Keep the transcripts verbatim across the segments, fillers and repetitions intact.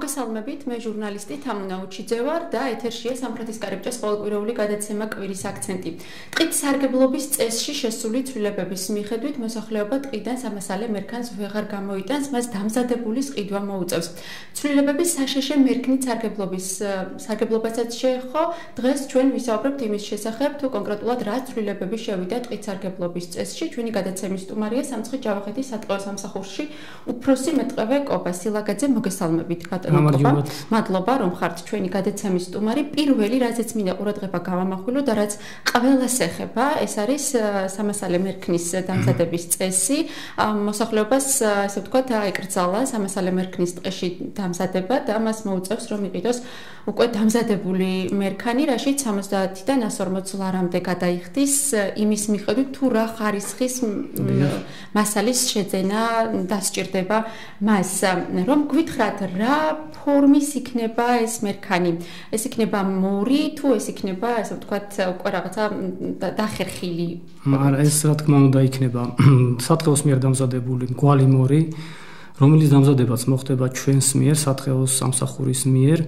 მოგესალმებით, მე ჟურნალისტი თამუნა უჩიძე ვარ და ეთერშია სამხრეთის კარიბჭეს ყოველკვირეული გადაცემა კვირის აქცენტი. ტყით სარგებლობის წესში შესული ცვლილებების მიხედვით მოსახლეობა ტყიდან სამასალე მერქანს ვეღარ გამოიტანს, მას დამზადებული ყიდვა მოუწევს. ცვლილებების საშეშე მერქნით სარგებლობის სარგებლობასაც შეეხო, დღეს ჩვენ ვისაუბრებთ იმის შესახებ, თუ კონკრეტულად რა ცვლილებები შევიდა ტყით სარგებლობის წესში. ჩვენი გადაცემის სტუმარია სამცხის ჯავახეთის სატყეო სამსახურში უფროსი მეტყევე კობა სილაგაძე. მოგესალმებით, ბატონო კობა. მადლობა, რომ ხართ ჩვენი გადაცემის სტუმარი. პირველი, რაზეც მინდა ყურადღება გავამახვილო და რაც ყველას ეხება, ეს არის სამასალე მერქნის დამზადების წესი. მოსახლეობას, ესე ვთქვათ, აეკრძალა სამასალე მერქნის ტყეში დამზადება და მას მოუწევს, რომ იყიდოს უკვე დამზადებული მერქანი, რაშიც სამოცდაათიდან ასს ორმოც ლარამდე გადაიხდის, იმის მიხედვით თუ რა ხარისხის მასალის შეძენა დასჭირდება მას. რომ გვითხრათ, რა ფორმის იქნება ეს მერქანი? ეს იქნება მორი თუ ეს იქნება, ესე ვთქვათ, უკვე რაღაცა დახერხილი? არა, ეს რა თქმა უნდა იქნება სატყეოს მიერ დამზადებული მრგვალი მორი, რომელიც დამზადებაც მოხდება ჩვენს მიერ, სატყეოს სამსახურის მიერ.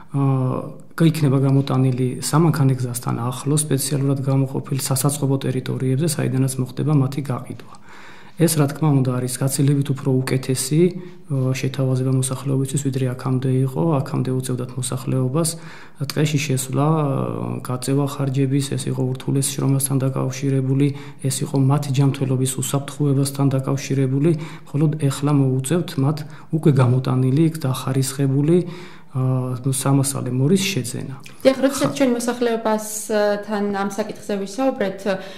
იქნება გამოტანილი სამანქანეგზასთან ახლოს, სპეციალურად გამოყოფილ სასაწყობო ტერიტორიებზე, საიდანაც მოხდება მათი გაყიდვა. ეს რა თქმა უნდა არის გაცილებით უფრო უკეთესი შეთავაზება მოსახლეობისთვის, ვიდრე აქამდე იყო, აქამდე უწევდათ მოსახლეობას ტყეში შესვლა, გაწევა ხარჯების, ეს იყო ურთულეს შრომასთან დაკავშირებული, ეს იყო მათი ჯანმრთელობის უსაფრთხოებასთან დაკავშირებული, მხოლოდ ეხლა მოუწევთ მათ უკვე გამოტანილი, დახარისხებული სამასალე მორის შეძენა. დიახ, როდესაც ჩვენ მოსახლეობასთან ამ საკითხზე ვისაუბრეთ,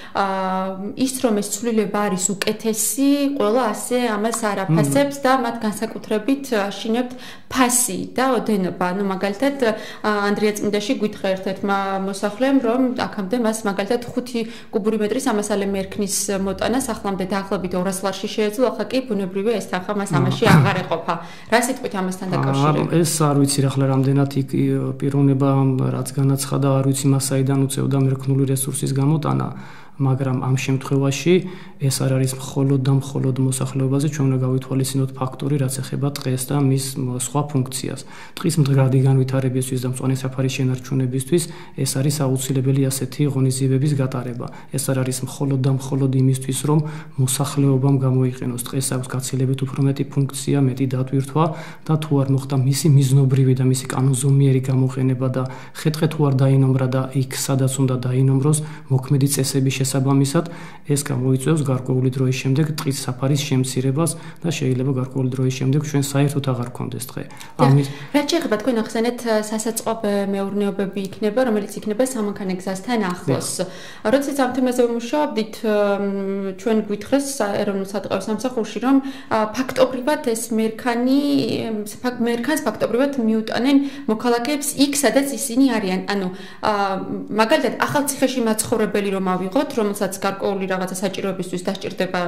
ის რომ ეს ცვლილება არის უკეთესი, ყველა ასე ამას არ აფასებს და მათ განსაკუთრებით აშინებთ ფასი და ოდენობა. ანუ მაგალითად, ანდრია წმინდაში გვითხრა ერთ-ერთმა მოსახლემ, რომ აქამდე მას მაგალითად ხუთი კუბური მეტრი სამასალე მერქნის მოტანა ახლამდე დაახლოებით ორას ლარში შეეძლო, ახლა კი ბუნებრივია ეს თანხა მას ამაში აღარ ეყოფა. რა სიტყვით ამასთან დაკავშირებით? ეს არ ვიცი ახლა რამდენად იქ პიროვნება რაც განაცხადა, არ ვიცი მას საიდან უწევდა მერქნული რესურსის გამოტანა, მაგრამ ამ შემთხვევაში ეს არ არის მხოლოდ და მხოლოდ მოსახლეობაზე, ჩვენ უნდა გავითვალისწინოთ ფაქტორი, რაც ეხება ტყეს და მის სხვა ფუნქციას. ტყის მდგრადი განვითარებისთვის და მწვანე საფარის შენარჩუნებისთვის ეს არის აუცილებელი ასეთი ღონისძიებების გატარება. ეს არ არის მხოლოდ და მხოლოდ იმისთვის, რომ მოსახლეობამ გამოიყენოს ტყეს აქვს გაცილებით უფრო მეტი ფუნქცია, მეტი დატვირთვა და თუ არ მოხდა მისი მიზნობრივი და მისი კანონზომიერი გამოყენება და ხეთყე თუ არ დაინომრა და იქ სადაც უნდა დაინომროს მოქმედი წესების შესაბამისად, ეს გამოიწვევს გარკვეული დროის შემდეგ ტყის საფარის შემცირებას და შეიძლება გარკვეული დროის შემდეგ ჩვენ საერთოდ აღარ გქონდეს ტყე. ამის რაც შეეხება თქვენ ახსენეთ სასაწყობ მეურნეობები იქნება, რომელიც იქნება სამანქანეგზასთან ახლოს. როდესაც ამ თემაზე ვმუშაობდით, ჩვენ გვითხრეს ეროვნულ სატყეო სამსახურში, რომ ფაქტობრივად ეს მერქანი მერქანს ფაქტობრივად მიუტანენ მოქალაქეებს იქ, სადაც ისინი არიან. ანუ მაგალითად ახალციხეში მაცხოვრებელი რომ ავიღოთ, რომელსაც გარკვეული რაღაცა საჭიროებისთვის დასჭირდება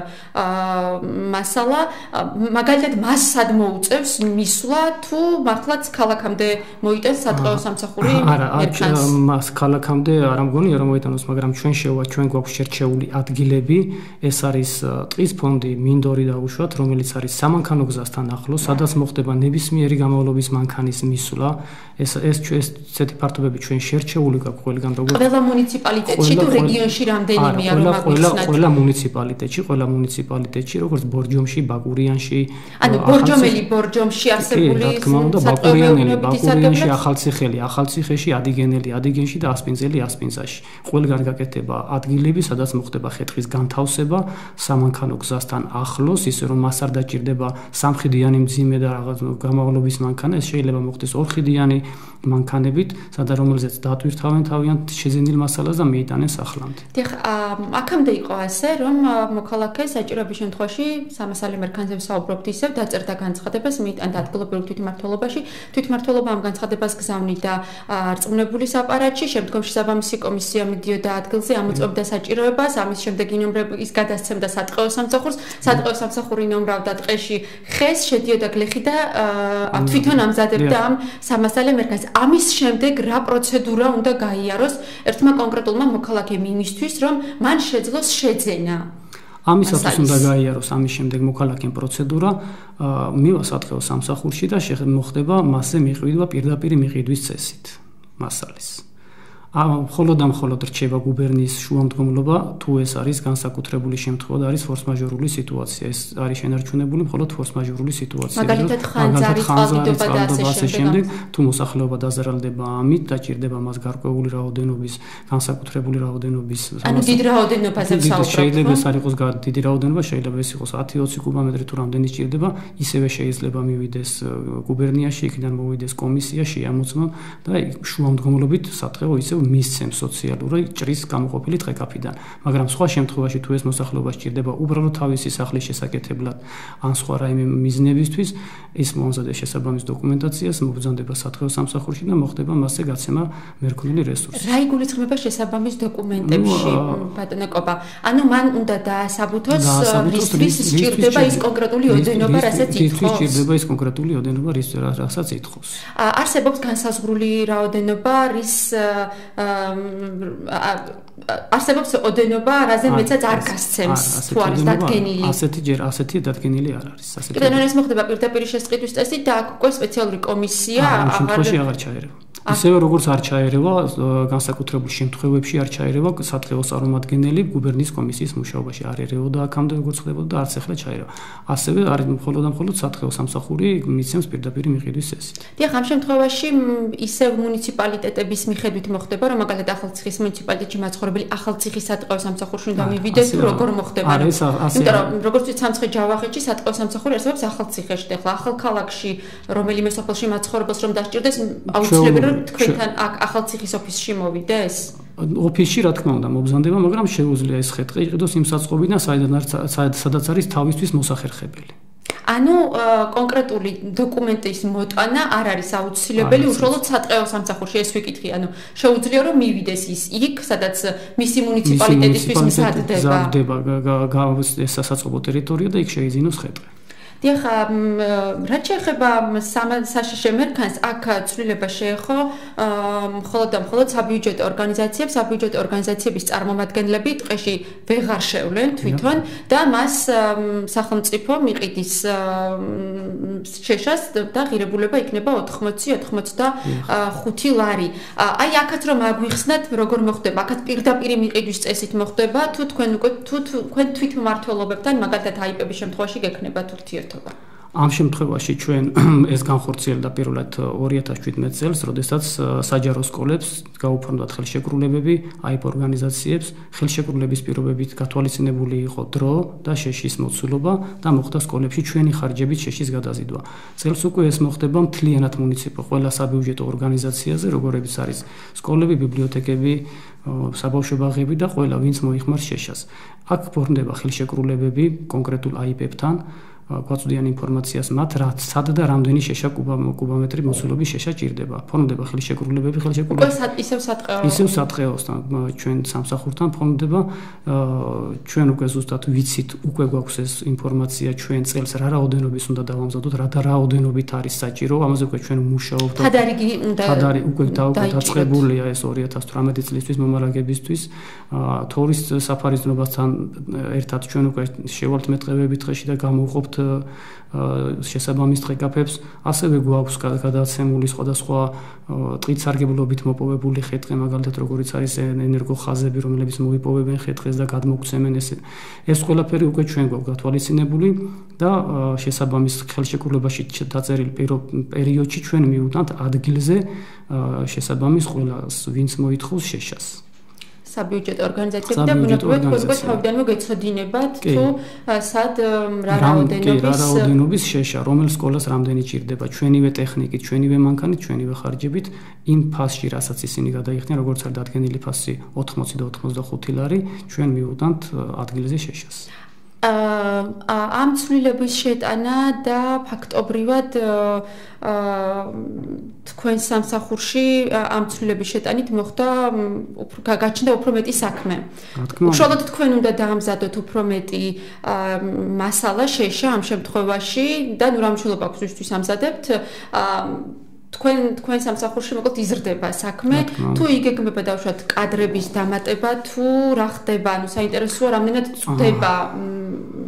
მასალა, მაგალითად მას სად მოუწევს მისვლა, თუ მართლაც ქალაქამდე მოიტანს სატყეო სამსახური მერქანს? არა, მას ქალაქამდე არ ამგონია რომ მოიტანოს, მაგრამ ჩვენ შევა ჩვენ გვაქვს შერჩეული ადგილები, ეს არის ტყის ფონდი მინდორი დაუშვათ, რომელიც არის სამანქანო გზასთან ახლოს, სადაც მოხდება ნებისმიერი გამოვლობის მანქანის მისვლა. ეს ეს ესეთი ფართობები ჩვენ შერჩეული გვაქვს ყველგან, როგორც ყველა მუნიციპალიტეტში თუ რეგიონში რამდენიმეა რომ აგვიხსნათ? ყველა მუნიციპალიტეტში, ყველა მუნიციპალიტეტში, როგორც ბორჯომში, ბაკურიანში, ანუ ბორჯომელი ბორჯომში არსებული რა თქმა უნდა, ბაკურიანელი, ბაკურიანში, ახალციხელი, ახალციხეში, ადიგენელი, ადიგენში და ასპინძელი, ასპინძაში. ყველგან გაკეთდება ადგილები, სადაც მოხდება ხეთყის განთავსება სამანქანო გზასთან ახლოს, ისე რომ მას არ დაჭირდება სამხიდიანი მძიმე და რაღაც გამოვლობის მანქანა, ეს შეიძლება მოხდეს ორხიდიანი მანქანებით, სადა რომელზეც დატვირთავენ თავიანთ შეძენილ მასალას და მიიტანენ სახლამდე. დიახ, აქამდე იყო ასე, რომ მოქალაქე საჭიროების შემთხვევაში სამასალე მერქანზე ვსაუბრობთ ისევ დაწერდა განცხადებას, მიიტანდა ადგილობრივ თვითმმართველობაში, თვითმმართველობა ამ განცხადებას გზავნიდა რწმუნებულის აპარატში, შემდგომში საბამისი კომისია მიდიოდა ადგილზე, ამოწმებდა საჭიროებას, ამის შემდეგ ინომრების გადასცემდა სატყეო სამსახურს, სატყეო სამსახური ინომრავდა ტყეში ხეს, შედიოდა გლეხი და თვითონ ამზადებდა ამ სამასალე მერქანს. ამის შემდეგ რა პროცედურა უნდა გაიაროს ერთმა კონკრეტულმა მოქალაქემ იმისთვის, რომ მან შეძლოს შეძენა? ამისათვის უნდა გაიაროს ამის შემდეგ მოქალაქემ პროცედურა, მივა სატყეო სამსახურში და მოხდება მასზე მიყიდვა პირდაპირ მიყიდვის წესით მასალის. მხოლოდ და მხოლოდ რჩება გუბერნიის შუამდგომლობა, თუ ეს არის განსაკუთრებული შემთხვევა და არის ფორს-მაჟორული სიტუაცია. ეს არის შენარჩუნებული მხოლოდ ფორს-მაჟორული სიტუაცია. მაგალითად ხანძარი, წყალდიდობა და ასე შემდეგ, თუ მოსახლეობა დაზარალდება ამით, დაჭირდება მას გარკვეული რაოდენობის, განსაკუთრებული რაოდენობის. ანუ დიდ რაოდენობაზე ვსაუბრობთ. შეიძლება ეს არ იყოს დიდი რაოდენობა, შეიძლება ეს იყოს ათი ოცი კუბომეტრი თუ რამდენი ჭირდება, ისევე შეიძლება მივიდეს გუბერნიაში, იქიდან მოვიდეს კომისიაში, ამოწმა და შუამდგომლობით სატყეო ისე მისცემ სოციალური ჭრის გამოყოფილი დღეკაფიდან, მაგრამ სხვა შემთხვევაში თუ ეს მოსახლეობა სჭირდება უბრალოდ თავისი სახლის შესაკეთებლად ან სხვა რაიმე მიზნებისთვის, ის მოამზადებს შესაბამის დოკუმენტაციას, მობრძანდება სატყეო სამსახურში და მოხდება მასზე გაცემა მერქნული რესურსი. რა იგულისხმება შესაბამის დოკუმენტებში, ბატონო კობა? ანუ მან უნდა დაასაბუთოს რისთვის სჭირდება ის კონკრეტული ოდენობა, რასაც ითხოვს. რისთვის სჭირდება ის კონკრეტული ოდენობა, რასაც ითხოვს. არსებობს განსაზღვრული რაოდენობა, რის არსებობს ოდენობა, რაზე მეცაც არ გასცემს, თუ არის დადგენილი. ასეთი ჯერ ასეთი დადგენილი არ არის. ასეთი. კიდევ ეს მოხდება პირდაპირ შესყიდვის წესით და აქ უკვე სპეციალური კომისია აღარ შემთხვევაში აღარ ჩაერევა. ისევე როგორც არ ჩაერევა განსაკუთრებულ შემთხვევებში არ ჩაერევა სატყეო წარმომადგენელი გუბერნიის კომისიის მუშაობაში არ ერეოდა აქამდე როგორც ხდებოდა და არც ახლა ჩაერევა. ასევე არის მხოლოდ და მხოლოდ სატყეო სამსახური მიცემს პირდაპირ მიყიდვის წესით. დიახ, ამ შემთხვევაში ისევ მუნიციპალიტეტების მიხედვით მოხდება, რომ მაგალითად ახალციხის მუნიციპალიტეტში მაცხოვრებელი ახალციხის სატყეო სამსახურში უნდა მივიდეს, როგორ მოხდება? იმიტომ რომ როგორც ვთქვით, სამცხე-ჯავახეთში სატყეო სამსახური არსებობს ახალციხეში, ახლა ახალ ქალაქში რომელიმე სოფელში მაცხოვრებელს რომ დასჭირდეს, აუცილებლად თქვენთან აქ ახალციხის ოფისში მოვიდეს? ოფისში რა თქმა უნდა მობრძანდება, მაგრამ შეუძლია ეს ხეთყი იყიდოს იმ საწყობიდან, სადაც არის თავისთვის მოსახერხებელი. ანუ კონკრეტული დოკუმენტის მოტანა არ არის აუცილებელი, უშუალოდ სატყეო სამსახურში ეს ვიკითხი, ანუ შეუძლია რომ მივიდეს ის იქ, სადაც მისი მუნიციპალიტეტისთვის მზადდება. მზადდება ეს სასაწყობო ტერიტორია და იქ შეიძინოს ხეთყი. დიახ, რაც შეეხება საშიში მერქანს, აქ ცვლილება შეეხო მხოლოდ და მხოლოდ საბიუჯეტო ორგანიზაციებს, საბიუჯეტო ორგანიზაციების წარმომადგენლები ტყეში ვეღარ შევლენ თვითონ და მას სახელმწიფო მიყიდის შეშას და ღირებულება იქნება ოთხმოცი ოცდახუთი ლარი. აი აქაც რომ აგვიხსნათ, როგორ მოხდება, აქაც პირდაპირ მიყიდვის წესით მოხდება, თუ თქვენ უკვე თუ თქვენ თვითმმართველობებთან მაგალითად აიპების შემთხვევაში გექნება ურთიერთობა. ამ შემთხვევაში ჩვენ ეს განხორციელდა პირველად ორი ათას შვიდმეტ წელს, როდესაც საჯარო სკოლებს გაუფორმდათ ხელშეკრულებები აიპ ორგანიზაციებს, ხელშეკრულების პირობებით გათვალისწინებული იყო დრო და შეშის მოცულობა და მოხდა სკოლებში ჩვენი ხარჯებით შეშის გადაზიდვა. წელს უკვე ეს მოხდება მთლიანად მუნიციპალურ ყველა საბიუჯეტო ორგანიზაციაზე, როგორებიც არის სკოლები, ბიბლიოთეკები, საბავშვო ბაღები და ყველა ვინც მოიხმარს შეშას. აქ ფორმდება ხელშეკრულებები კონკრეტულ აიპებთან. გვაწვდიან ინფორმაციას მათ რა სად და რამდენი შეშა კუბომეტრი მოცულობის შეშა ჭირდება. ფორმდება ხელშეკრულებები, ხელშეკრულებები ისევ სატყეო ისევ სატყეოსთან ჩვენ სამსახურთან ფორმდება. ჩვენ უკვე ზუსტად ვიცით, უკვე გვაქვს ეს ინფორმაცია ჩვენ წელს რა რაოდენობის უნდა დავამზადოთ, რა და რაოდენობით არის საჭირო. ამაზე უკვე ჩვენ მუშაობთ. ხადარიგი უნდა ხადარი უკვე დაწყებულია ეს ორი ათას თვრამეტი წლისთვის მომარაგებისთვის. თორის საფარის დნობასთან ერთად ჩვენ უკვე შევალთ მეტყევები დღეში და გამოვყოფთ შესაბამის დღეკაფებს, ასევე გვაქვს გადაცემული სხვადასხვა ტყით სარგებლობით მოპოვებული ხეთყი, მაგალითად როგორიც არის ენერგოხაზები, რომლებიც მოიპოვებენ ხეთყეს და გადმოგცემენ ეს ეს ყველაფერი უკვე ჩვენ გვაქვს გათვალისწინებული და შესაბამის ხელშეკრულებაში დაწერილ პერიოდში ჩვენ მივუტანთ ადგილზე შესაბამის ყველას, ვინც მოითხოვს შეშას. საბიუჯეტო ორგანიზაციები და ბუნებრივად უკვე თავიდანვე გეცოდინებათ თუ სად რა რაოდენობის რა რაოდენობის შეშა, რომელ სკოლას რამდენი ჭირდება, ჩვენივე ტექნიკით, ჩვენივე მანქანით, ჩვენივე ხარჯებით, იმ ფასში, რასაც ისინი გადაიხდიან, როგორც არის დადგენილი ფასი ოთხმოცი და ოთხმოცდახუთი ლარი, ჩვენ მივუტანთ ადგილზე შეშას. ამ ცვლილების შეტანა და ფაქტობრივად თქვენ სამსახურში ამ ცვლილების შეტანით მოხდა გაჩნდა უფრო მეტი საქმე. უშუალოდ თქვენ უნდა დაამზადოთ უფრო მეტი მასალა შეშა ამ შემთხვევაში და ნუ რა მნიშვნელობა აქვს ისთვის ამზადებთ თქვენ თქვენ სამსახურში მოკლედ იზრდება საქმე, თუ იგეგმება დავუშვათ კადრების დამატება, თუ რა ხდება, ანუ საინტერესოა რამდენად წვდება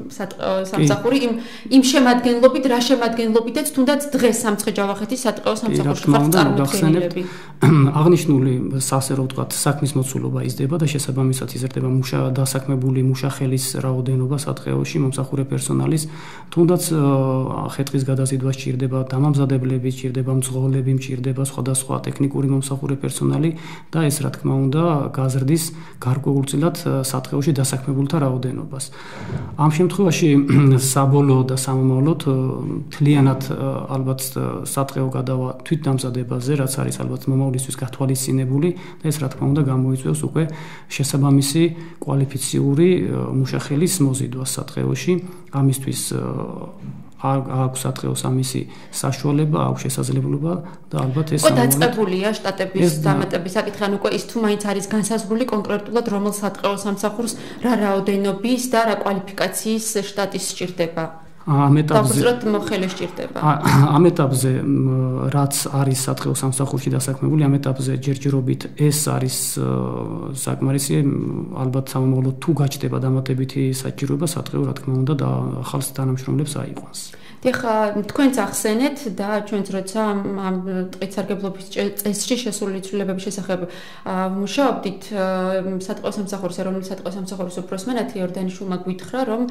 სამსახური იმ იმ შემადგენლობით, რა შემადგენლობითაც თუნდაც დღეს სამცხე-ჯავახეთის სატყეო სამსახურში ხართ წარმოდგენილები. აღნიშნული ასე რომ ვთქვათ, საქმის მოცულობა იზრდება და შესაბამისად იზრდება მუშა დასაქმებული მუშახელის რაოდენობა სატყეოში, მომსახურე პერსონალის, თუნდაც ხე-ტყის გადაზიდვა სჭირდება, დამამზადებლები სჭირდება, მძღოლები სჭირდება, სხვადასხვა ტექნიკური მომსახურე პერსონალი და ეს რა თქმა უნდა გაზრდის გარკვეულწილად სატყეოში დასაქმებულთა რაოდენობას. ამ შემთხვევაში საბოლოო და სამომავლოდ მთლიანად ალბათ სატყეო გადავა თვითდამზადებაზე, რაც არის ალბათ მომავლისთვის გათვალისწინებული და ეს რა თქმა უნდა გამოიწვევს უკვე შესაბამისი კვალიფიციური მუშახელის მოზიდვას სატყეოში. ამისთვის აქვს სატყეოს ამისი საშუალება, აქვს შესაძლებლობა და ალბათ ეს უკვე დაწყებულია შტატების დამატების საკითხი, ან უკვე ის თუ მაინც არის განსაზღვრული კონკრეტულად რომელ სატყეო სამსახურს რა რაოდენობის და რა კვალიფიკაციის შტატის სჭირდება. ამ ეტაპზე მოხელე სჭირდება. ამ ეტაპზე რაც არის სატყეო სამსახურში დასაქმებული, ამ ეტაპზე ჯერჯერობით ეს არის საკმარისი, ალბათ სამომავლოდ თუ გაჩნდება დამატებითი საჭიროება, სატყეო რა თქმა უნდა და ახალ თანამშრომლებს აიყვანს. ეხლა თქვენც ახსენეთ და ჩვენც როცა ამ ტყით სარგებლობის წესში შესული ცვლილებების შესახებ მუშაობდით, სატყეო სამსახურის ეროვნული სატყეო სამსახურის უფროსმენად იორდანიშვილმა გვითხრა, რომ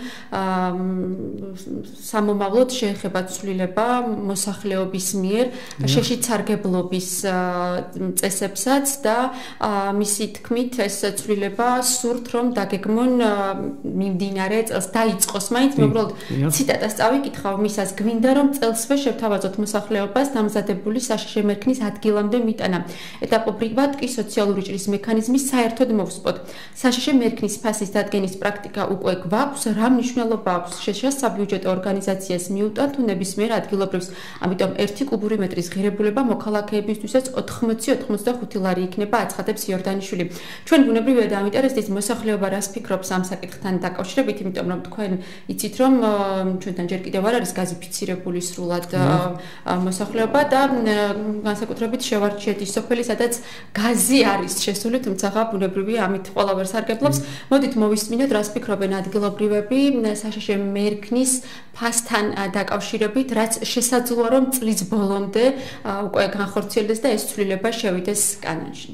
სამომავლოდ შეეხება ცვლილება მოსახლეობის მიერ შეშით სარგებლობის წესებსაც და მისი თქმით ეს ცვლილება სურთ რომ დაგეგმონ მიმდინარე წელს დაიწყოს მაინც მე უბრალოდ ციტატას წავიკითხავ მის გვინდა რომ წელსვე შევთავაზოთ მოსახლეობას დამზადებული საშიში მერქნის ადგილამდე მიტანა. ეტაპობრივად კი სოციალური ჭრის მექანიზმი საერთოდ მოვსპოთ. საშიში მერქნის ფასის დადგენის პრაქტიკა უკვე გვაქვს, რა მნიშვნელობა აქვს შეშას საბიუჯეტო ორგანიზაციას მიუტან თუ ნებისმიერ ადგილობრივს. ამიტომ ერთი კუბური მეტრის ღირებულება მოქალაქეებისთვისაც ოთხმოცი ოცდახუთი ლარი იქნება, აცხადებს იორდანიშვილი. ჩვენ ბუნებრივია და ამიტომ ეს მოსახლეობა რას ფიქრობს ამ საკითხთან დაკავშირებით, იმიტომ რომ თქვენ იცით რომ ჩვენთან ჯერ კიდევ არ არის გაზიფიცირებული სრულად მოსახლეობა და განსაკუთრებით შევარჩიეთ ის სოფელი, სადაც გაზი არის შესული, თუმცა ბუნებრივია ამით ყველა ვერ სარგებლობს. მოდით მოვისმინოთ, რას ფიქრობენ ადგილობრივები საშიში მერქნის ფასთან დაკავშირებით, რაც შესაძლოა რომ წლის ბოლომდე უკვე განხორციელდეს და ეს ცვლილება შევიდეს კანონში.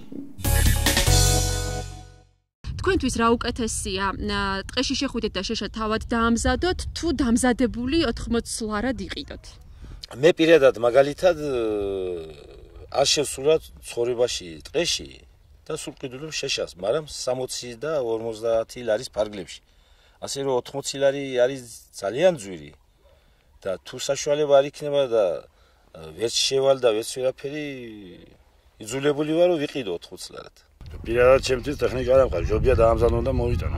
თქვენთვის რა უკეთესია ტყეში შეხვიდეთ და შეშა თავად დაამზადოთ თუ დამზადებული ოთხმოცი ლარად იყიდოთ? მე პირადად მაგალითად არ შევსურვათ ცხოვრებაში ტყეში და სულ ყიდულობ შეშას, მაგრამ სამოცი და ორმოცდაათი ლარის ფარგლებში. ასე რომ ოთხმოცი ლარი არის ძალიან ძვირი და თუ საშუალება არ იქნება და ვერც შევალ და ვერც ვერაფერი იძულებული ვარ რომ ვიყიდო ოთხმოცი ლარად. პირადად ჩემთვის ტექნიკა არ ამყარ, ჯობია დაამზადო და მოვიტანო.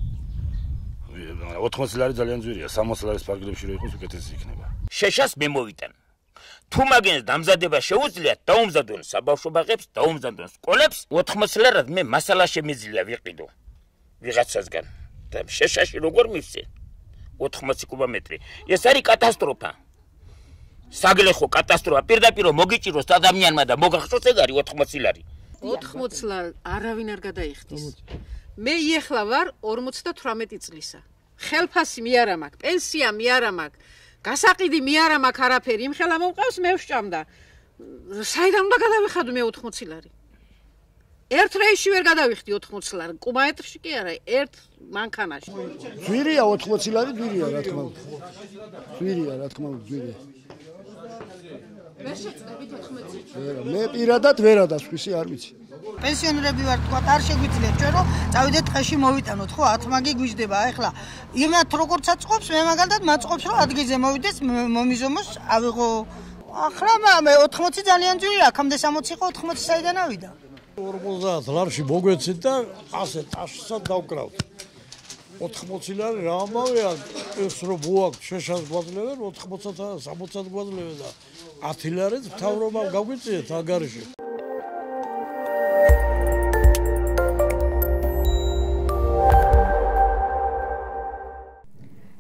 ოთხმოცი ლარი ძალიან ძვირია, სამოცი ლარის ფარგლებში რო იყოს უკეთესი იქნება. შეშას მე მოვიტან. თუ მაგენს დამზადება შეუძლიათ, დაუმზადონ საბავშვო ბაღებს, დაუმზადონ სკოლებს, ოთხმოცი ლარად მე მასალა შემიძლია ვიყიდო ვიღაცასგან. და შეშაში როგორ მივცე? ოთხმოცი კუბომეტრი. ეს არის კატასტროფა. საგლეხო კატასტროფა. პირდაპირ მოგიჭიროს ადამიანმა და მოგახსოვს ეგ არის ოთხმოცი ლარი. ოთხმოცი ლარი არავინ არ გადაიხდის. მე ეხლა ვარ ორმოცდათვრამეტი წლისა. ხელფასი მე არა მაქვს, პენსია მე არა მაქვს, გასაყიდი მე არა მაქვს არაფერი. იმ ხელა მომყავს მე ვსჭამდა. საიდან უნდა გადავიხადო მე ოთხმოცი ლარი? ერთ რეისში ვერ გადავიხდი ოთხმოცი ლარი, კუბომეტრში კი არა, ერთ მანქანაში. ძვირია ოთხმოცი ლარი, ძვირია რა თქმა უნდა. ძვირია რა თქმა უნდა, ძვირია. ვერ შეწყდებით ოთხმოცი? მე პირადად ვერადასხვისი არ ვიცი. პენსიონერები ვარ, თქვა, არ შეგვიძლია ჩვენ რომ წავიდეთ ტყეში მოვიტანოთ, ხო, ათმაგი გვიждდება. ახლა იმათ როგორც აწყობს, მე მაგალითად მაწყობს რომ ადგილზე მოვიდეს, მომიზომოს, ავიღო. ახლა მე ოთხმოცი ძალიან ძვირია, აქამდე სამოცი იყო, ოთხმოცი საიდან ავიდა? ორმოცდაათ ლარში მოგვეცით და ასე ტაშსად დავკრავთ. ოთხმოცი ლარი რა ამბავია, ეს რომ მოაქვს შეშას გვაძლევენ, ოთხმოცად სამოცად გვაძლევენ და ათი ლარით მთავრობამ გაგვიწიეთ აგარში.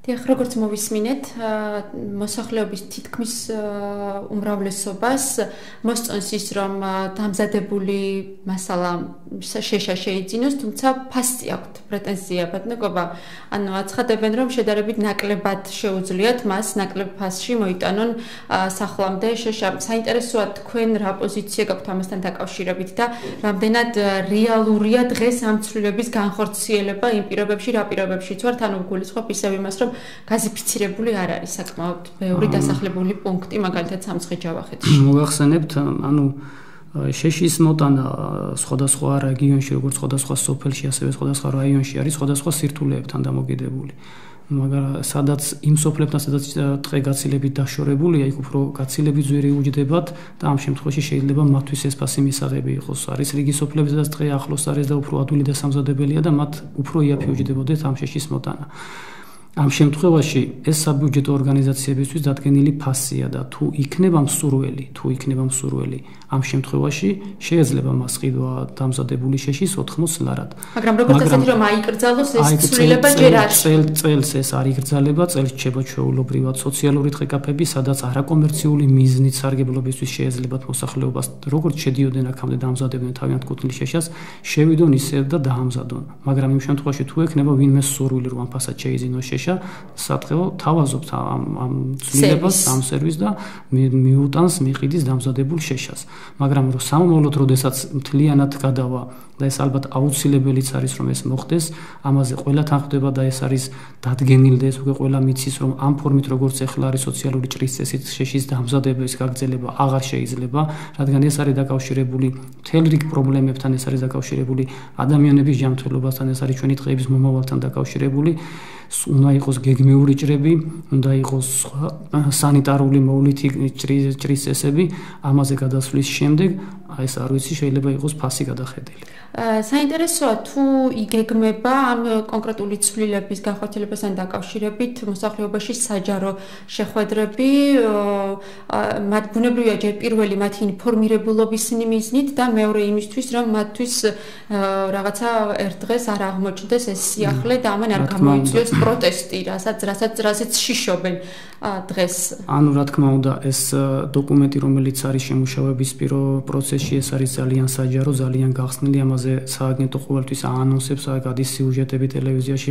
დიახ, როგორც მოვისმინეთ, მოსახლეობის თითქმის უმრავლესობას მოსწონს ის, რომ დამზადებული მასალა შეშა შეიძინოს, თუმცა ფასი აქვთ პრეტენზია ბატონობა. ანუ აცხადებენ, რომ შედარებით ნაკლებად შეუძლიათ მას ნაკლებ ფასში მოიტანონ სახლამდე შეშა. საინტერესოა თქვენ რა პოზიცია გაქვთ ამასთან დაკავშირებით და რამდენად რეალურია დღეს ამ ცვლილების განხორციელება იმ პირობებში, რა პირობებშიც ვართ, ანუ გულისხმობ ისევ იმას, რომ გაზიფიცირებული არ არის საკმაოდ ბევრი დასახლებული პუნქტი, მაგალითად სამცხე-ჯავახეთში. მოგახსენებთ, ანუ შეშის მოტანა სხვადასხვა რეგიონში, როგორც სხვადასხვა სოფელში, ასევე სხვადასხვა რაიონში არის სხვადასხვა სირთულეებთან დამოკიდებული. მაგრამ სადაც იმ სოფლებთან, სადაც ტყე გაცილებით დაშორებულია, იქ უფრო გაცილებით ძვირი უჯდებათ და ამ შემთხვევაში შეიძლება მათთვის ეს ფასი მისაღები იყოს. არის რიგი სოფლები, სადაც ტყე ახლოს არის და უფრო ადვილი და სამზადებელია და მათ უფრო იაფი უჯდებოდეთ ამ შეშის მოტანა. ამ შემთხვევაში ეს საბიუჯეტო ორგანიზაციებისთვის დადგენილი ფასია და თუ იქნება მსურველი, თუ იქნება მსურველი, ამ შემთხვევაში შეიძლება მას ყიდვა დამზადებული შეშის ოთხმოც ლარად. მაგრამ როგორც ასეთი რომ აიკრძალოს ეს ცვლილება ჯერ არ წელს ეს არ იგრძალება, წელს რჩება ჩვეულებრივად სოციალური ტყეკაფები, სადაც არაკომერციული მიზნით სარგებლობისთვის შეეძლებათ მოსახლეობას, როგორც შედიოდნენ აქამდე დამზადებდნენ თავიანთ კუთვნილ შეშას, შევიდონ ისევ და დაამზადონ. მაგრამ იმ შემთხვევაში თუ ექნება ვინმე სურვილი რომ ამ ფასად შეიძინოს შეშა, სატყეო თავაზობს ამ ამ ცვლილებას, ამ სერვისს და მიუტანს მიყიდის დამზადებულ შეშას. მაგრამ რომ სამომავლოდ როდესაც მთლიანად გადავა და ეს ალბათ აუცილებელიც არის რომ ეს მოხდეს, ამაზე ყველა თანხდება და ეს არის დადგენილი და ეს უკვე ყველა მიცის რომ ამ ფორმით როგორც ეხლა არის სოციალური ჭრის წესით შეშის დამზადების გაგრძელება აღარ შეიძლება, რადგან ეს არის დაკავშირებული მთელ რიგ პრობლემებთან, ეს არის დაკავშირებული ადამიანების ჯანმრთელობასთან, ეს არის ჩვენი დღეების მომავალთან დაკავშირებული. უნდა იყოს გეგმიური ჭრები, უნდა იყოს სანიტარული მოვლითი ჭრის წესები, ამაზე გადასვლის შემდეგ ეს არ ვიცი შეიძლება იყოს ფასი გადახედილი. საინტერესოა თუ იგეგმება ამ კონკრეტული ცვლილების განხორციელებასთან დაკავშირებით მოსახლეობაში საჯარო შეხვედრები, მათ ბუნებრივია ჯერ პირველი მათი ინფორმირებულობის მიზნით და მეორე იმისთვის რომ მათთვის რაღაცა ერთ დღეს არ აღმოჩნდეს ეს სიახლე და ამან არ გამოიწვიოს პროტესტი, რასაც რასაც რასაც შიშობენ დღეს. ანუ რა თქმა უნდა ეს დოკუმენტი რომელიც არის შემუშავების პირველ პროცესში ეს არის ძალიან საჯარო, ძალიან გახსნილი, ამაზე სააგენტო ყოველთვის აანონსებს, გადის სიუჟეტები ტელევიზიაში,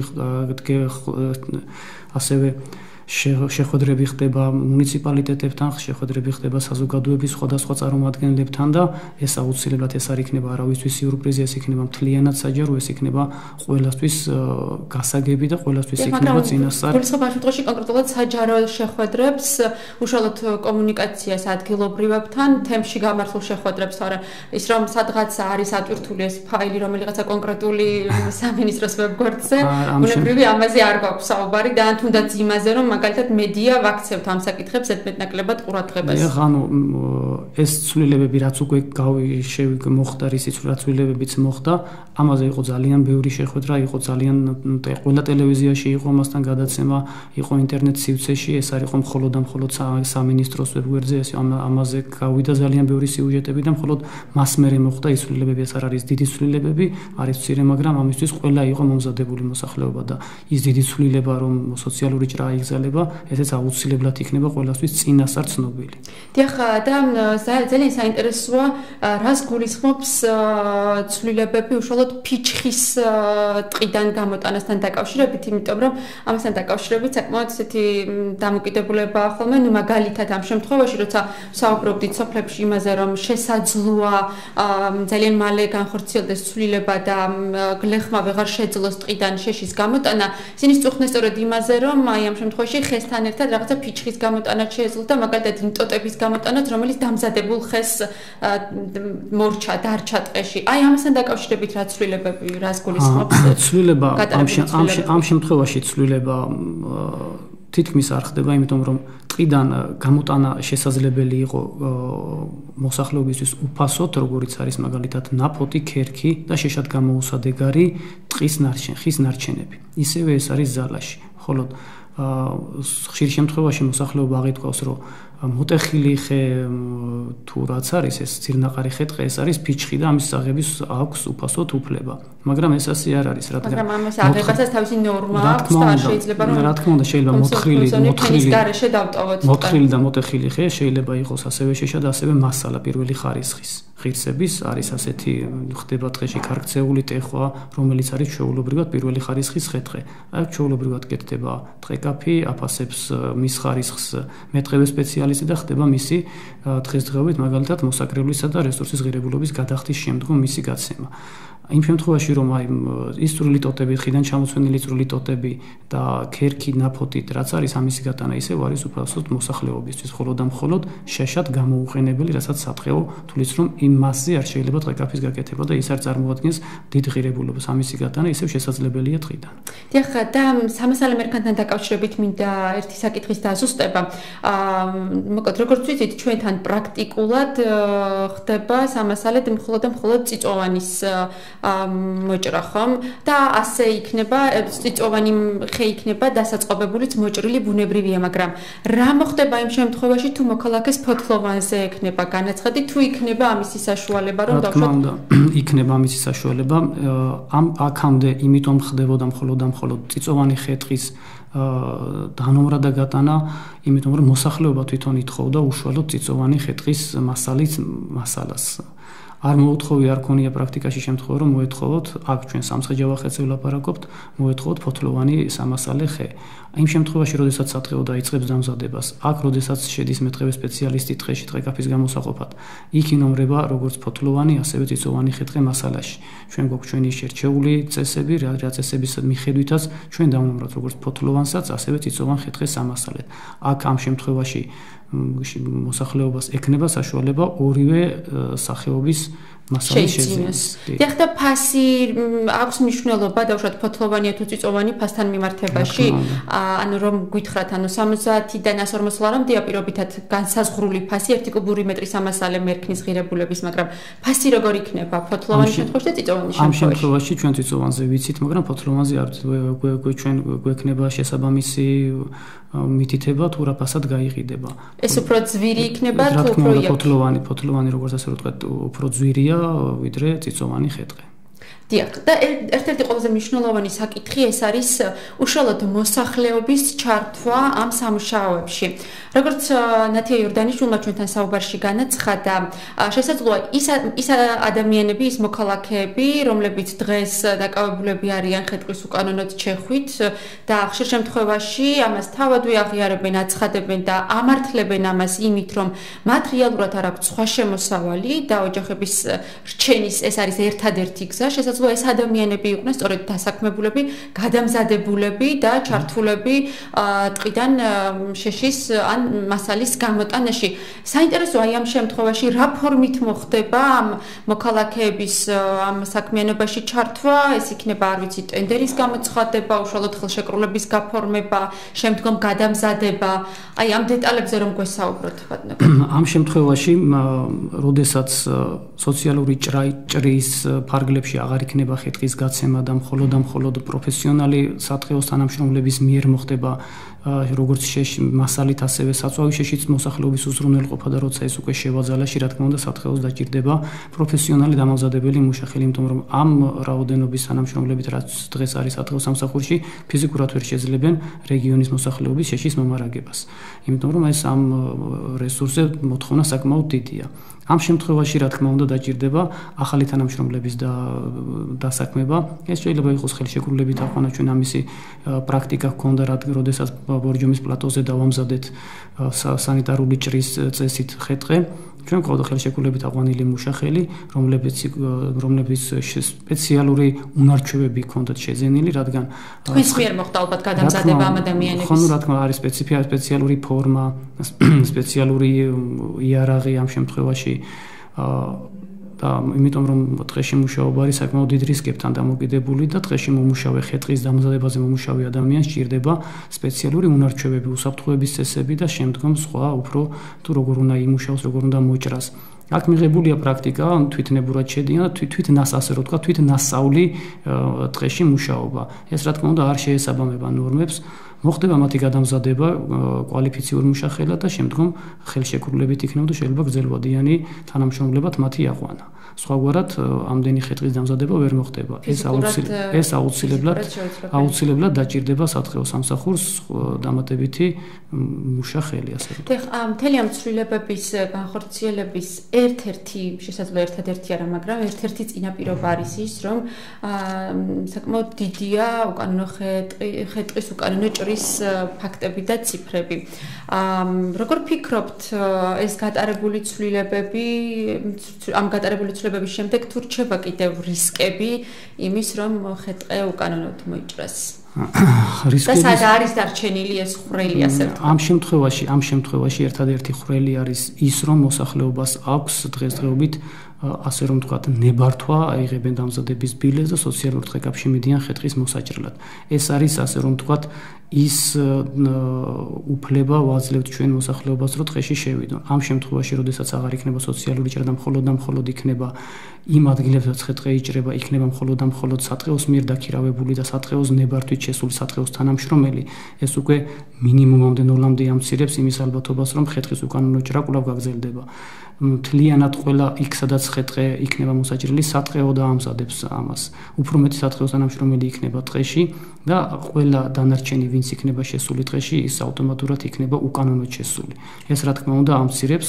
ასევე შეხვედრები ხდება მუნიციპალიტეტებთან, შეხვედრები ხდება საზოგადოების სხვადასხვა წარმომადგენლებთან და ეს აუცილებლად ეს არ იქნება არავისთვის სიურპრიზი, ეს იქნება მთლიანად საჯარო, ეს იქნება ყველასთვის გასაგები და ყველასთვის იქნება წინასწარ. გულისხმობ ამ შემთხვევაში კონკრეტულად საჯარო შეხვედრებს, უშუალოდ კომუნიკაციას ადგილობრივებთან, თემში გამართულ შეხვედრებს, თორე ის რომ სადღაც არის ატვირთული ეს ფაილი რომელიღაცა კონკრეტული სამინისტროს ვებგვერდზე, ბუნებრივი ამაზე არ გვაქვს საუბარი და ან თუნდაც იმაზე რომ მაგალითად მედია ვაქცევთ ამ საკითხებს ზედმეტნაკლებად ყურადღებას. ეხლა ანუ ეს ცვლილებები რაც უკვე მოხდა, ისიც რაც ცვლილებებიც მოხდა, ამაზე იყო ძალიან ბევრი შეხვედრა, იყო ძალიან ყველა ტელევიზიაში იყო მასთან გადაცემა, იყო ინტერნეტ სივრცეში, ეს არ იყო მხოლოდ და მხოლოდ სამინისტროს ვებგვერდზე, ეს ამაზე გავიდა ძალიან ბევრი სიუჟეტები და მხოლოდ მას მერე მოხდა ის ცვლილებები, ეს არ არის დიდი ცვლილებები, არის მცირე, მაგრამ ამისთვის ყველა იყო მომზადებული მოსახლეობა და ის დიდი ცვლილება რომ სოციალური ჭრა იგზავნა ესეც აუცილებლად იქნება ყველასთვის წინასწარ ცნობილი. დიახ, და ძალიან საინტერესოა, რას გულისხმობს ცვლილებები უშუალოდ ფიჩხის ტყიდან გამოტანასთან დაკავშირებით, იმიტომ რომ ამასთან დაკავშირებით საკმაოდ ესეთი დამოკიდებულებაა ხოლმე, ნუ მაგალითად ამ შემთხვევაში, როცა საუბრობდით სოფლებში იმაზე, რომ შესაძლოა ძალიან მალე განხორციელდეს ცვლილება და გლეხმა ვეღარ შეძლოს ტყიდან შეშის გამოტანა, ისინი სწუხდნენ სწორედ იმაზე, რომ აი ამ შემთხვევაში ხესთან ერთად რაღაცა ფიჩხის გამოტანაც შეეძლოთ და მაგალითად ინტოტების გამოტანაც, რომელიც დამზადებულ ხეს მორჩა, დარჩა ტყეში. აი ამასთან დაკავშირებით რა ცვლილებები, რას გულისხმობს? ცვლილება ამ შემთხვევაში ცვლილება თითქმის არ ხდება, იმიტომ რომ ტყიდან გამოტანა შესაძლებელი იყო მოსახლეობისთვის უფასოდ, როგორიც არის მაგალითად ნაფოტი, ქერქი და შეშად გამოუსადეგარი ტყის ნარჩენ, ხის ნარჩენები. ისევე ეს არის ზალაში. ხოლო ხშირ შემთხვევაში მოსახლეობა აღიქვავს, რომ მოტეხილი ხე თუ რაც არის ეს ძირნაყარი ხე-ტყე ეს არის ფიჩხი და ამის აღების აქვს უფასოდ უფლება. მაგრამ ეს ასე არ არის, რადგან მაგრამ ამას აღებასაც თავისი ნორმა აქვს და არ შეიძლება რომ რა თქმა უნდა შეიძლება მოთხრილი მოთხრილი გარეშე დავტოვოთ. მოთხრილი და მოტეხილი ხე შეიძლება იყოს ასევე შეშა და ასევე მასალა პირველი ხარისხის. ღირსების არის ასეთი ხდება დღეში ქარქცეული ტეხვა, რომელიც არის ჩვეულებრივად პირველი ხარისხის ხე-ტყე. აი ჩვეულებრივად კეთდება ტყეკაფი, აფასებს მის ხარისხს მეტყევე სპეციალისტი და ხდება მისი დღესდღეობით მაგალითად მოსაკრებლისა და რესურსის ღირებულობის გადახდის შემდგომ მისი გაცემა. იმ შემთხვევაში რომ აი ის წვრილი ტოტები, ხიდან ჩამოცვენილი წვრილი ტოტები და ქერქი ნაფოტით რაც არის ამისი გატანა ისევ არის უფასოდ მოსახლეობისთვის, მხოლოდ და მხოლოდ შეშად გამოუყენებელი, რასაც სათხეო თulis რომ იმ მასზე არ შეიძლება ტყეკაფის გაკეთება და ის არ წარმოადგენს დიდ ღირებულობას, ამისი გატანა ისევ შესაძლებელია დღიდან. დიახ, და სამასალე მერქანთან დაკავშირებით მინდა ერთი საკითხის დაზუსტება. აა მოკლედ როგორც ვიცით, ჩვენთან პრაქტიკულად ხდება სამასალე მხოლოდ და მხოლოდ წიწოვანის მოჭრა ხომ და ასე იქნება წიწოვანი ხე იქნება დასაწყობებულიც მოჭრილი ბუნებრივია, მაგრამ რა მოხდება იმ შემთხვევაში თუ მოქალაქეს ფოთლოვანზე ექნება განაცხადი, თუ იქნება ამისი საშუალება რომ დავშოთ? იქნება ამისი საშუალება. ამ აქამდე იმიტომ ხდებოდა მხოლოდ და მხოლოდ წიწოვანი ხე-ტყის დანომრა და გატანა, იმიტომ რომ მოსახლეობა თვითონ ითხოვდა უშუალოდ წიწოვანი ხე-ტყის მასალის მასალას. არ მოუთხოვი არ ქონია პრაქტიკაში შემთხვევა რომ მოეთხოვოთ აქ ჩვენ სამცხე-ჯავახეთზე ვლაპარაკობთ მოეთხოვოთ ფოთლოვანი სამასალე ხე. იმ შემთხვევაში როდესაც სათხეო დაიწყებს დამზადებას აქ როდესაც შედის მეტყევე სპეციალისტი ტყეში ტყეკაფის გამოსაყოფად იქ ინომრება როგორც ფოთლოვანი ასევე წიწოვანი ხე-ტყე მასალაში. ჩვენ გვაქვს ჩვენი შერჩეული წესები რა წესების მიხედვითაც ჩვენ დავნომროთ როგორც ფოთლოვანსაც ასევე წიწოვან ხე-ტყეს სამასალეთ. აქ ამ შემთხვევაში მოსახლეობას ექნება საშუალება ორივე სახეობის მასალის შეძენის. დიახ, და ფასი აქვს მნიშვნელობა დავუშვათ ფოთლოვანია თუ წიწოვანი ფასთან მიმართებაში? ანუ რომ გითხრათ, ანუ სამოცდაათიდან ასი ორმოცლამდე დიაპირობითად განსაზღვრული ფასი ერთი კუბური მეტრის ამასალე მერქნის ღირებულების, მაგრამ ფასი როგორ იქნება ფოთლოვანის შემთხვევაში და წიწოვანის შემთხვევაში? ამ შემთხვევაში ჩვენ წიწოვანზე ვიცით, მაგრამ ფოთლოვანზე არ ჩვენ გვექნება შესაბამისი მითითება თუ რა ფასად გაიყიდება. ეს უფრო ძვირი იქნება თუ უფრო იაფი? ფოთლოვანი, ფოთლოვანი როგორც ასე ვთქვათ, უფრო ძვირია ვიდრე წიწოვანი ხე-ტყე. დიახ, და ერთ-ერთი ყველაზე მნიშვნელოვანი საკითხი ეს არის უშუალოდ მოსახლეობის ჩართვა ამ სამუშაოებში. როგორც ნათია იორდანიშვილმა ჩვენთან საუბარში განაცხადა, შესაძლოა ის ის ადამიანები, ის მოქალაქეები, რომლებიც დღეს დაკავებულები არიან ხე-ტყის უკანონოდ ჩეხვით და ხშირ შემთხვევაში ამას თავადვე აღიარებენ, აცხადებენ და ამართლებენ ამას იმით, რომ მათ რეალურად არ აქვს სხვა შემოსავალი და ოჯახების რჩენის ეს არის ერთადერთი გზა. შესაძლოა ეს ადამიანები იყვნენ სწორედ დასაქმებულები, გადამზადებულები და ჩართულები ტყიდან შეშის ან მასალის გამოტანაში. საინტერესოა აი ამ შემთხვევაში რა ფორმით მოხდება ამ მოქალაქეების ამ საქმიანობაში ჩართვა, ეს იქნება არ ვიცი ტენდერის გამოცხადება, უშუალოდ ხელშეკრულების გაფორმება, შემდგომ გადამზადება. აი ამ დეტალებზე რომ გვესაუბროთ ბატონო. ამ შემთხვევაში, როდესაც სოციალური ჭრის ფარგლებში აღარ იქნება ხე-ტყის გაცემა და მხოლოდ და მხოლოდ პროფესიონალი სათხეოს თანამშრომლების მიერ მოხდება როგორც შეში მასალით ასევე საწვავის შეშიც მოსახლეობის უზრუნველყოფა და როცა ეს უკვე შევაძალაში რა თქმა უნდა სათხეოს დაჭირდება პროფესიონალი დამამზადებელი მუშახელი, იმიტომ რომ ამ რაოდენობის თანამშრომლებით რაც დღეს არის სათხეოს სამსახურში ფიზიკურად ვერ შეძლებენ რეგიონის მოსახლეობის შეშის მომარაგებას. იმიტომ რომ ეს ამ რესურსზე მოთხოვნა საკმაოდ დიდია. ამ შემთხვევაში რა თქმა უნდა დაჭირდება ახალი თანამშრომლების და დასაქმება. ეს შეიძლება იყოს ხელშეკრულებით აყვანა, ჩვენ ამისი პრაქტიკა ჰქონდა, როდესაც ბორჯომის პლატოზე დავამზადეთ სანიტარული ჭრის წესით ხე-ტყე. ჩვენ გვყავდა ხელშეკრულებით აყვანილი მუშახელი, რომლებიც რომლებიც სპეციალური უნარჩვევები ჰქონდათ შეძენილი, რადგან თქვენს მიერ მოხდა ალბათ გადამზადება ამ ადამიანების. ხო, რა თქმა არის სპეციფია, სპეციალური ფორმა, სპეციალური იარაღი ამ შემთხვევაში და იმიტომ რომ ტყეში მუშაობა არის საკმაოდ დიდ რისკებთან დამოკიდებული და ტყეში მომუშავე ხე-ტყის დამზადებაზე მომუშავე ადამიანს სჭირდება სპეციალური უნარჩვევები, უსაფრთხოების წესები და შემდგომ სხვა უფრო თუ როგორ უნდა იმუშაოს, როგორ უნდა მოჭრას. აქ მიღებულია პრაქტიკა, თვითნებურად შედიან და თვით მას ასე რო თქვა, თვით მასწავლი ტყეში მუშაობა. ეს რა თქმა უნდა არ შეესაბამება ნორმებს, მოხდება მათი გადამზადება კვალიფიციურ მუშახელად და შემდგომ ხელშეკრულებით იქნება და შეიძლება გრძელვადიანი თანამშრომლებად მათი აყვანა. სხვაგვარად ამდენი ხეთყის დამზადება ვერ მოხდება. ეს აუცილებლად ეს აუცილებლად აუცილებლად დაჭირდება სათხეო სამსახურს დამატებითი მუშახელი, ასე ვთქვათ. ეხლა მთელი ამ ცვლილებების განხორციელების ერთ-ერთი, შესაძლოა ერთადერთი არა, მაგრამ ერთ-ერთი წინაპირობა არის ის, რომ საკმაოდ დიდია უკანონო ხეთყის უკანონო ჭრის ფაქტები და ციფრები. როგორ ფიქრობთ, ეს გატარებული ცვლილებები, ამ გატარებული ცვლილებების შემდეგ თუ რჩება კიდევ რისკები იმის, რომ ხეთყე უკანონოდ მოიჭრას? რისკები და სად არის დარჩენილი ეს ხვრელი, ასე ვთქვათ? ამ შემთხვევაში, ამ შემთხვევაში ერთადერთი ხვრელი არის ის, რომ მოსახლეობას აქვს დღესდღეობით ასე რომ ვთქვათ, ნებართვა აიღებენ დამზადების ბილეთს და სოციალურ დღეკებში მიდიან ხეთყის მოსაჭრელად. ეს არის ასე რომ ვთქვათ, ის უფლება ვაძლევთ ჩვენ მოსახლეობას, რომ დღეში შევიდონ. ამ შემთხვევაში, როდესაც აღარ იქნება სოციალური ჭრა და მხოლოდ და მხოლოდ იქნება იმ ადგილებსაც ხეთყე იჭრება, იქნება მხოლოდ და მხოლოდ სათხეოს მიერ დაქირავებული და სათხეოს ნებართვით შესული სათხეოს თანამშრომელი, ეს უკვე მინიმუმამდე ნოლამდე ამცირებს იმის ალბათობას, რომ ხეთყის უკანონო ჭრა კვლავ გაგრძელდება. მთლიანად ყველა იქ სადაც ხეთყე იქნება მოსაჭრელი, სათხეო დაამზადებს ამას. უფრო მეტი სათხეოს თანამშრომელი იქნება დღეში და ყველა დანარჩენი ვინც იქნება შესული დღეში, ის ავტომატურად იქნება უკანონოდ შესული. ეს რა თქმა უნდა ამცირებს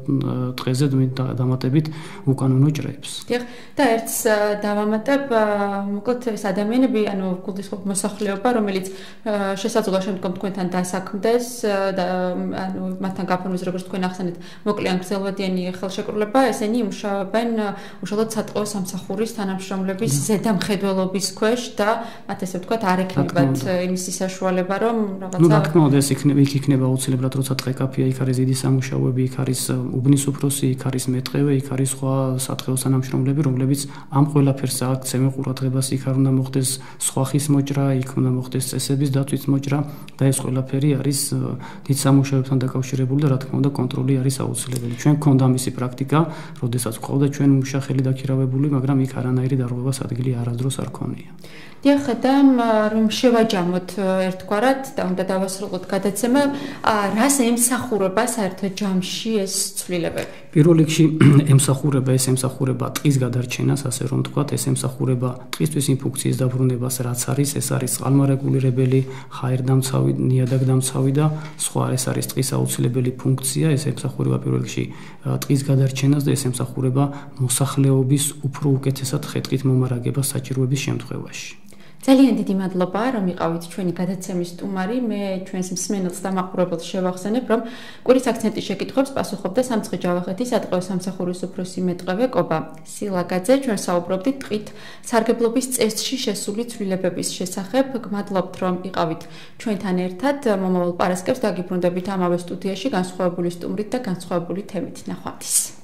დღეზე დამატებით უკანონო ჭრებს. დიახ, და ერთს დავამატებ, მოკლედ ეს ადამიანები, ანუ გულისხმობ მოსახლეობა, რომელიც შესაძლოა შემდგომ თქვენთან დასაქმდეს და ანუ მათთან გაფორმდეს, როგორც თქვენ ახსენეთ, მოკლე ან გრძელვადიანი ხელშეკრულება, ესენი იმუშავებენ უშუალოდ საწყო სამსახურის თანამშრომლების ზედამხედველობის ქვეშ და მათ ესე ვთქვათ, არ ექნებათ იმისი საშუალება, რომ რაღაცა ნუ რა თქმა უნდა, ეს იქნება, იქ იქნება აუცილებლად, როცა დღეკაფია, იქ არის დიდი სამუშაოები, იქ არის უბნის უფროსი, იქ არის მეტყევე, იქ არის სხვა სათხეო თანამშრომლები, რომლებიც ამ ყველაფერს აქცევენ ყურადღებას, იქ არ უნდა მოხდეს სხვა ხის მოჭრა, იქ უნდა მოხდეს წესების დაცვის მოჭრა და ეს ყველაფერი არის დიდ სამუშაოებთან დაკავშირებული და რა თქმა უნდა, კონტროლი არის აუცილებელი. ჩვენ გქონდა ამისი პრაქტიკა, როდესაც ყავდა ჩვენ მუშახელი დაქირავებული, მაგრამ იქ არანაირი დარღვევას ადგილი არასდროს არ ქონია. დიახ, და რომ შევაჯამოთ ერთგვარად და უნდა დავასრულოთ გადაცემა, რას ემსახურება საერთო ჯამში ეს ცვლილებები? პირველ რიგში ემსახურება, ეს ემსახურება ტყის გადარჩენას, ასე რომ ვთქვათ, ეს ემსახურება ტყისთვის იმ ფუნქციის დაბრუნებას, რაც არის, ეს არის წყალმარეგულირებელი, ჰაერდამცავი, ნიადაგდამცავი და სხვა, ეს არის ტყის აუცილებელი ფუნქცია, ეს ემსახურება პირველ რიგში ტყის გადარჩენას და ეს ემსახურება მოსახლეობის უფრო უკეთესად ხეთყით მომარაგებას საჭიროების შემთხვევაში. ძალიან დიდი მადლობა, რომ იყავით ჩვენი გადაცემის სტუმარი. მე ჩვენს მსმენელს და მაყურებელს შევახსენებ, რომ კვირის აქცენტის შეკითხვებს პასუხობდა სამცხე ჯავახეთის სატყეო სამსახურის უფროსი მეტყევე კობა სილაგაძე. ჩვენ საუბრობდით ტყით სარგებლობის წესში შესული ცვლილებების შესახებ. გმადლობთ, რომ იყავით ჩვენთან ერთად. მომავალ პარასკევს დაგიბრუნდებით ამავე სტუდიაში განსხვავებული სტუმრით და განსხვავებული თემით. ნახვამდის.